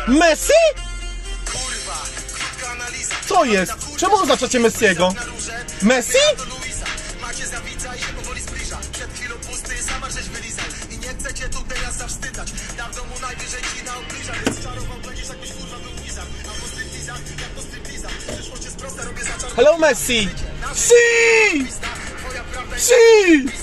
Messi? Co jest? Czemu oznaczacie Messiego? Messi? Hello Messi! Si! Si!